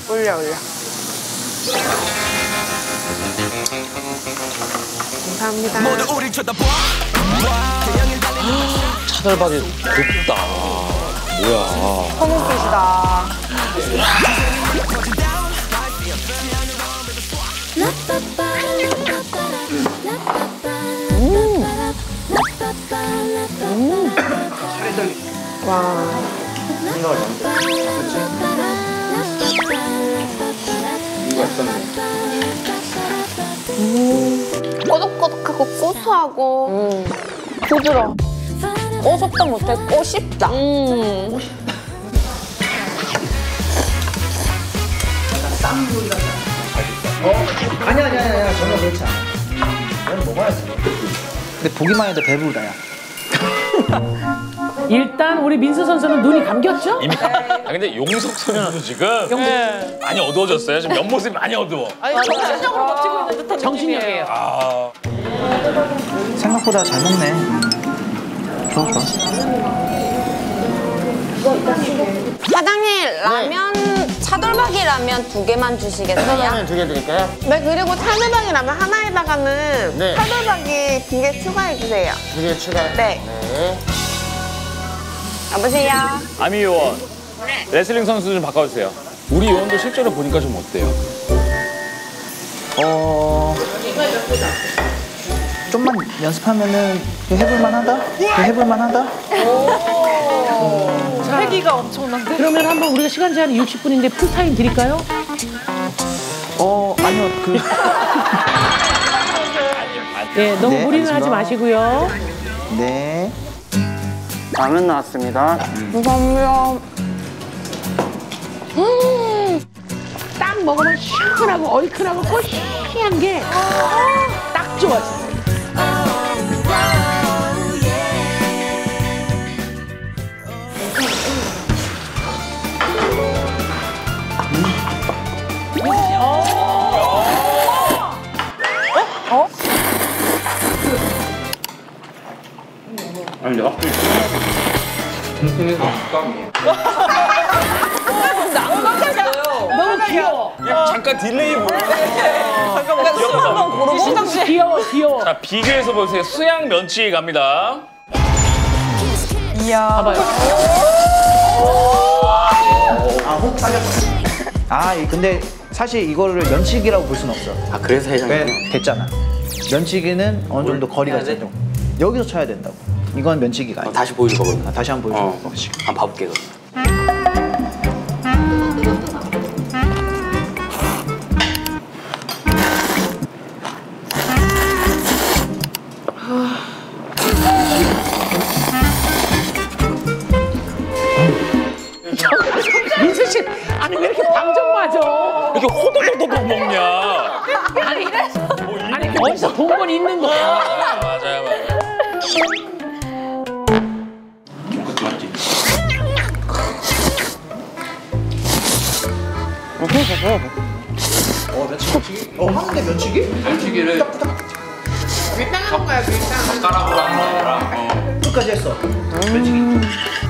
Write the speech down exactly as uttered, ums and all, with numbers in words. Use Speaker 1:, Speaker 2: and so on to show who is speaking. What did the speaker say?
Speaker 1: 올려 올려. 감사합니다.
Speaker 2: 차돌박이 곱다. 뭐야.
Speaker 1: 소문빛이다. 음. 음. 와. 음. 꼬독꼬독하고 고소하고 음. 부드러워. 꼬sob도 못해 꼬씹다. 음.
Speaker 3: 어? 아니야 아니야 아니야 전혀 그렇지 않아. 넌 먹어야지. 근데 보기만 해도 배부르다 야.
Speaker 4: 일단 우리 민수 선수는 눈이 감겼죠?
Speaker 2: 이미. 아 근데 용석 선수도 지금 네. 많이 어두워졌어요. 지금 옆모습이 많이 어두워.
Speaker 1: 아니 정신적으로 버티고 있는 듯한
Speaker 4: 정신력이에요.
Speaker 2: 아.
Speaker 3: 생각보다 잘 먹네. 좋아 좋아.
Speaker 1: 사장님 라면 네. 차돌박이 라면 두 개만 주시겠어요?
Speaker 5: 라면 두 개 드릴까요?
Speaker 1: 네 그리고 차돌박이 라면 하나에다가는
Speaker 5: 네.
Speaker 1: 차돌박이 두 개 추가해 주세요.
Speaker 5: 두 개 추가.
Speaker 1: 네.
Speaker 5: 네.
Speaker 1: 여보세요.
Speaker 2: 아미 요원. 레슬링 선수 좀 바꿔주세요. 우리 요원도 실제로 보니까 좀 어때요?
Speaker 3: 어. 좀만 연습하면은 해볼만하다. 해볼만하다.
Speaker 1: 회기가 엄청난데?
Speaker 4: 그러면 한번 우리가 시간 제한이 육십 분인데 풀타임 드릴까요?
Speaker 3: 어 아니요 그.
Speaker 4: 네 너무
Speaker 3: 네,
Speaker 4: 무리는 하지
Speaker 3: 알겠습니다.
Speaker 4: 마시고요.
Speaker 3: 네.
Speaker 5: 라면 나왔습니다.
Speaker 1: 감사합니다.
Speaker 4: 음, 딱 먹으면 시원하고 얼큰하고 고시한 게 딱 좋아.
Speaker 2: 아니 확실히 통통해서 식감이.
Speaker 4: 너무 귀여워.
Speaker 2: 잠깐 딜레이 보여.
Speaker 1: 잠깐만 술 한번 고르고 시상식.
Speaker 4: 귀여워 귀여워.
Speaker 2: 자 비교해서 보세요. 수양 면치 갑니다.
Speaker 1: 이야.
Speaker 4: 봐봐요.
Speaker 3: 아혹 빠졌어. 아 근데 사실 이거를 면치기라고 볼 수는 없어.
Speaker 5: 아 그래서 해장이
Speaker 3: 왜 됐잖아. 면치기는 어느 정도 거리가 있어. 여기서 쳐야 된다고. 이건 면치기가 아니야.
Speaker 5: 어, 다시 보여줘 봐.
Speaker 3: 아, 다시 한번 보여줘.
Speaker 5: 어. 한번 봐볼게 그럼.
Speaker 4: 민수 씨, 아니 왜 이렇게 방정 맞아?
Speaker 2: 이렇게 호도도도도 먹냐?
Speaker 4: 아니, 뭐 아니 어디서 본 건 있는 거야.
Speaker 2: 맞아요, 맞아요, 맞아요. 김치 맞지?
Speaker 3: 어 면치기 면치기. 어 하는데 면치기?
Speaker 2: 면치기를
Speaker 1: 밀당 하는 거야 밀당.
Speaker 2: 젓가락으로 하는 거랑 어.
Speaker 3: 끝까지 했어. 면치기.